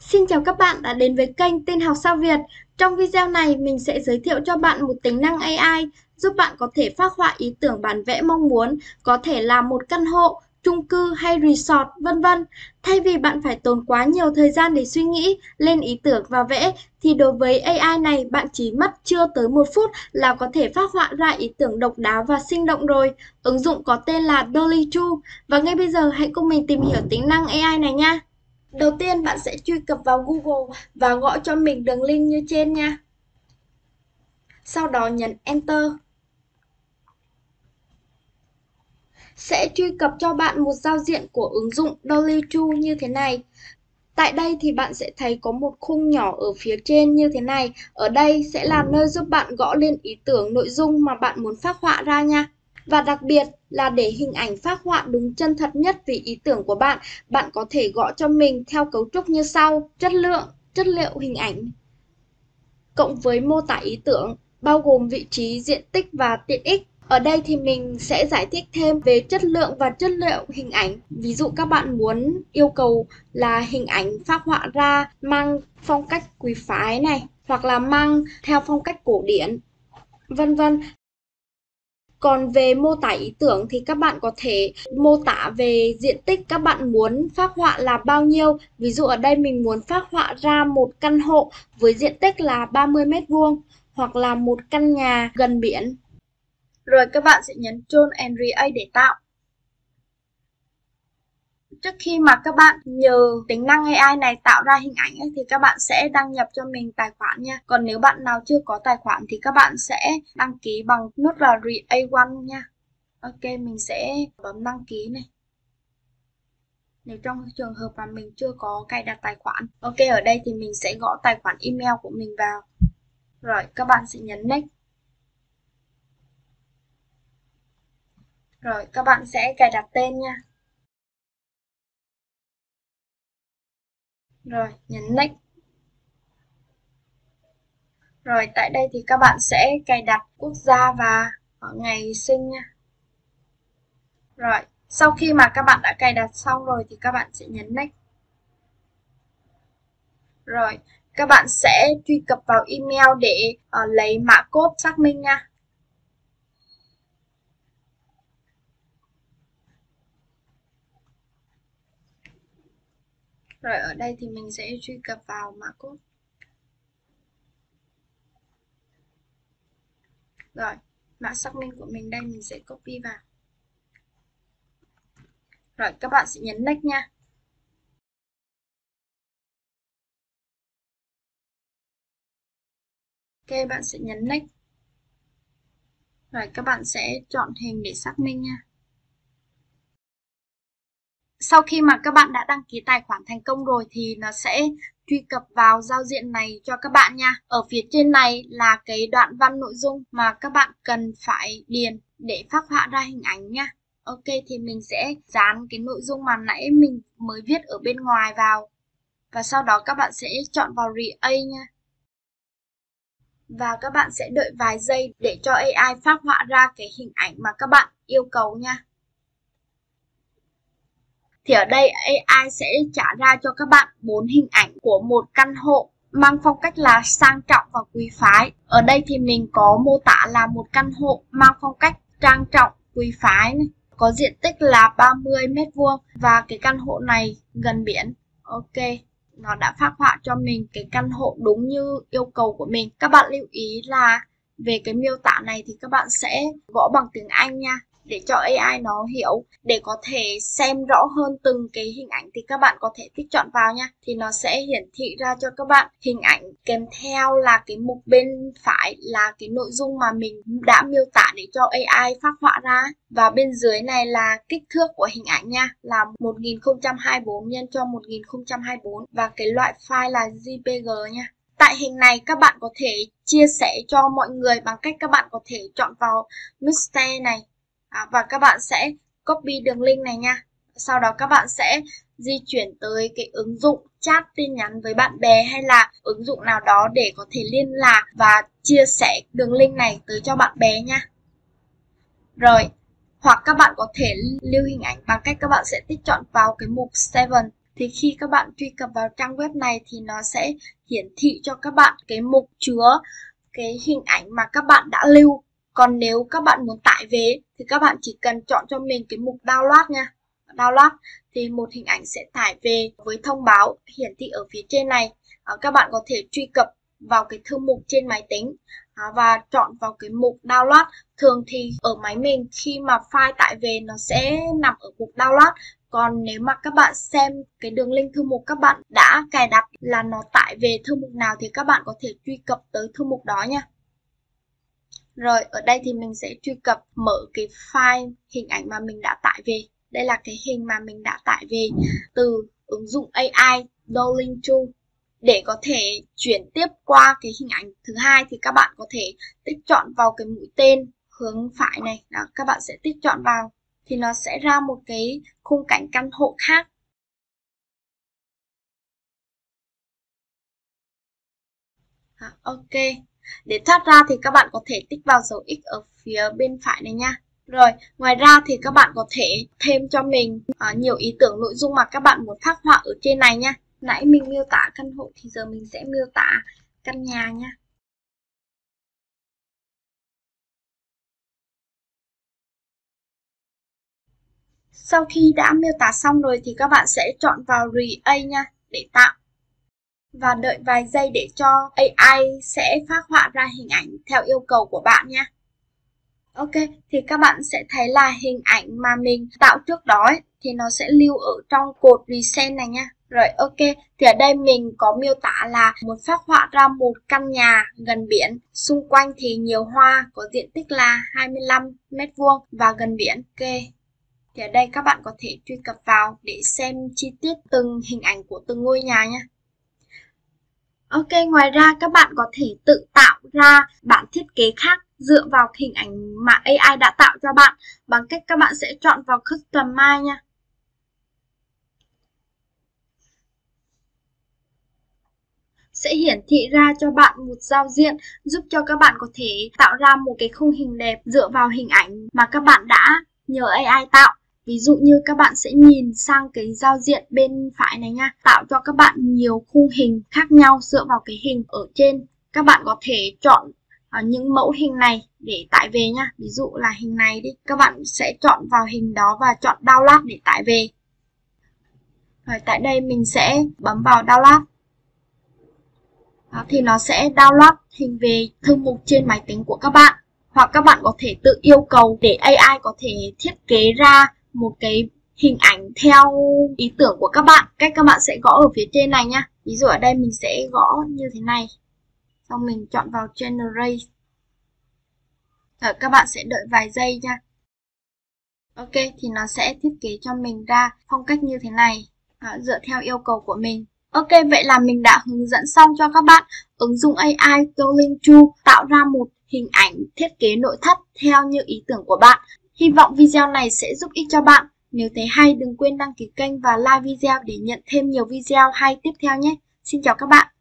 Xin chào các bạn đã đến với kênh Tin học sao Việt. Trong video này, mình sẽ giới thiệu cho bạn một tính năng AI giúp bạn có thể phác họa ý tưởng bản vẽ mong muốn, có thể là một căn hộ, chung cư hay resort, vân vân. Thay vì bạn phải tốn quá nhiều thời gian để suy nghĩ, lên ý tưởng và vẽ, thì đối với AI này, bạn chỉ mất chưa tới 1 phút là có thể phác họa ra ý tưởng độc đáo và sinh động rồi. Ứng dụng có tên là Dolly 2. Và ngay bây giờ, hãy cùng mình tìm hiểu tính năng AI này nha. Đầu tiên bạn sẽ truy cập vào Google và gõ cho mình đường link như trên nha. Sau đó nhấn Enter. Sẽ truy cập cho bạn một giao diện của ứng dụng Dolly 2 như thế này. Tại đây thì bạn sẽ thấy có một khung nhỏ ở phía trên như thế này. Ở đây sẽ là nơi giúp bạn gõ lên ý tưởng nội dung mà bạn muốn phác họa ra nha. Và đặc biệt là để hình ảnh phác họa đúng chân thật nhất về ý tưởng của bạn, bạn có thể gõ cho mình theo cấu trúc như sau: chất lượng, chất liệu hình ảnh, cộng với mô tả ý tưởng, bao gồm vị trí, diện tích và tiện ích. Ở đây thì mình sẽ giải thích thêm về chất lượng và chất liệu hình ảnh. Ví dụ các bạn muốn yêu cầu là hình ảnh phác họa ra mang phong cách quý phái này, hoặc là mang theo phong cách cổ điển, vân vân. Còn về mô tả ý tưởng thì các bạn có thể mô tả về diện tích các bạn muốn phác họa là bao nhiêu. Ví dụ ở đây mình muốn phác họa ra một căn hộ với diện tích là 30 m², hoặc là một căn nhà gần biển. Rồi các bạn sẽ nhấn Control and Create để tạo. Trước khi mà các bạn nhờ tính năng AI này tạo ra hình ảnh ấy, thì các bạn sẽ đăng nhập cho mình tài khoản nha. Còn nếu bạn nào chưa có tài khoản thì các bạn sẽ đăng ký bằng nút là Create One nha. Ok, mình sẽ bấm đăng ký này. Nếu trong trường hợp mà mình chưa có cài đặt tài khoản. Ok, ở đây thì mình sẽ gõ tài khoản email của mình vào. Rồi, các bạn sẽ nhấn Next. Rồi, các bạn sẽ cài đặt tên nha. Rồi, nhấn Next. Rồi, tại đây thì các bạn sẽ cài đặt quốc gia và ngày sinh nha. Rồi, sau khi mà các bạn đã cài đặt xong rồi thì các bạn sẽ nhấn Next. Rồi, các bạn sẽ truy cập vào email để lấy mã code xác minh nha. Rồi, ở đây thì mình sẽ truy cập vào mã code. Rồi, mã xác minh của mình đây mình sẽ copy vào. Rồi, các bạn sẽ nhấn Next nha. Ok, bạn sẽ nhấn Next. Rồi, các bạn sẽ chọn hình để xác minh nha. Sau khi mà các bạn đã đăng ký tài khoản thành công rồi thì nó sẽ truy cập vào giao diện này cho các bạn nha. Ở phía trên này là cái đoạn văn nội dung mà các bạn cần phải điền để phác họa ra hình ảnh nha. Ok, thì mình sẽ dán cái nội dung mà nãy mình mới viết ở bên ngoài vào. Và sau đó các bạn sẽ chọn vào Create nha. Và các bạn sẽ đợi vài giây để cho AI phác họa ra cái hình ảnh mà các bạn yêu cầu nha. Thì ở đây AI sẽ trả ra cho các bạn 4 hình ảnh của một căn hộ mang phong cách là sang trọng và quý phái. Ở đây thì mình có mô tả là một căn hộ mang phong cách trang trọng, quý phái này. Có diện tích là 30 m² và cái căn hộ này gần biển. Ok, nó đã phác họa cho mình cái căn hộ đúng như yêu cầu của mình. Các bạn lưu ý là về cái miêu tả này thì các bạn sẽ gõ bằng tiếng Anh nha, để cho AI nó hiểu. Để có thể xem rõ hơn từng cái hình ảnh thì các bạn có thể tích chọn vào nha. Thì nó sẽ hiển thị ra cho các bạn hình ảnh kèm theo là cái mục bên phải là cái nội dung mà mình đã miêu tả để cho AI phác họa ra. Và bên dưới này là kích thước của hình ảnh nha, là 1024 x 1024 và cái loại file là JPG nha. Tại hình này các bạn có thể chia sẻ cho mọi người bằng cách các bạn có thể chọn vào Mixer này. Và các bạn sẽ copy đường link này nha. Sau đó các bạn sẽ di chuyển tới cái ứng dụng chat tin nhắn với bạn bè hay là ứng dụng nào đó để có thể liên lạc và chia sẻ đường link này tới cho bạn bè nha. Rồi, hoặc các bạn có thể lưu hình ảnh bằng cách các bạn sẽ tích chọn vào cái mục 7 Thì khi các bạn truy cập vào trang web này thì nó sẽ hiển thị cho các bạn cái mục chứa cái hình ảnh mà các bạn đã lưu. Còn nếu các bạn muốn tải về thì các bạn chỉ cần chọn cho mình cái mục download nha. Download thì một hình ảnh sẽ tải về với thông báo hiển thị ở phía trên này. Các bạn có thể truy cập vào cái thư mục trên máy tính và chọn vào cái mục download. Thường thì ở máy mình khi mà file tải về nó sẽ nằm ở mục download. Còn nếu mà các bạn xem cái đường link thư mục các bạn đã cài đặt là nó tải về thư mục nào thì các bạn có thể truy cập tới thư mục đó nha. Rồi ở đây thì mình sẽ truy cập mở cái file hình ảnh mà mình đã tải về. Đây là cái hình mà mình đã tải về từ ứng dụng AI Duolingo 2. Để có thể chuyển tiếp qua cái hình ảnh thứ hai thì các bạn có thể tích chọn vào cái mũi tên hướng phải này. Đó, các bạn sẽ tích chọn vào thì nó sẽ ra một cái khung cảnh căn hộ khác. Ok. Để thoát ra thì các bạn có thể tích vào dấu X ở phía bên phải này nha. Rồi, ngoài ra thì các bạn có thể thêm cho mình nhiều ý tưởng nội dung mà các bạn muốn phác họa ở trên này nha. Nãy mình miêu tả căn hộ thì giờ mình sẽ miêu tả căn nhà nha. Sau khi đã miêu tả xong rồi thì các bạn sẽ chọn vào Create nha để tạo. Và đợi vài giây để cho AI sẽ phác họa ra hình ảnh theo yêu cầu của bạn nha. Ok, thì các bạn sẽ thấy là hình ảnh mà mình tạo trước đó thì nó sẽ lưu ở trong cột Recent này nha. Rồi ok, thì ở đây mình có miêu tả là muốn phác họa ra một căn nhà gần biển, xung quanh thì nhiều hoa, có diện tích là 25 m² và gần biển. Ok, thì ở đây các bạn có thể truy cập vào để xem chi tiết từng hình ảnh của từng ngôi nhà nha. Ok, ngoài ra các bạn có thể tự tạo ra bản thiết kế khác dựa vào hình ảnh mà AI đã tạo cho bạn bằng cách các bạn sẽ chọn vào Customize nha. Sẽ hiển thị ra cho bạn một giao diện giúp cho các bạn có thể tạo ra một cái khung hình đẹp dựa vào hình ảnh mà các bạn đã nhờ AI tạo. Ví dụ như các bạn sẽ nhìn sang cái giao diện bên phải này nha, tạo cho các bạn nhiều khung hình khác nhau dựa vào cái hình ở trên. Các bạn có thể chọn những mẫu hình này để tải về nha. Ví dụ là hình này đi, các bạn sẽ chọn vào hình đó và chọn download để tải về. Rồi tại đây mình sẽ bấm vào download. Đó, thì nó sẽ download hình về thư mục trên máy tính của các bạn. Hoặc các bạn có thể tự yêu cầu để AI có thể thiết kế ra một cái hình ảnh theo ý tưởng của các bạn. Cách các bạn sẽ gõ ở phía trên này nha. Ví dụ ở đây mình sẽ gõ như thế này. Xong mình chọn vào Generate. Rồi các bạn sẽ đợi vài giây nha. Ok, thì nó sẽ thiết kế cho mình ra phong cách như thế này, dựa theo yêu cầu của mình. Ok, vậy là mình đã hướng dẫn xong cho các bạn ứng dụng AI Duolingo tạo ra một hình ảnh thiết kế nội thất theo như ý tưởng của bạn. Hy vọng video này sẽ giúp ích cho bạn. Nếu thấy hay đừng quên đăng ký kênh và like video để nhận thêm nhiều video hay tiếp theo nhé. Xin chào các bạn.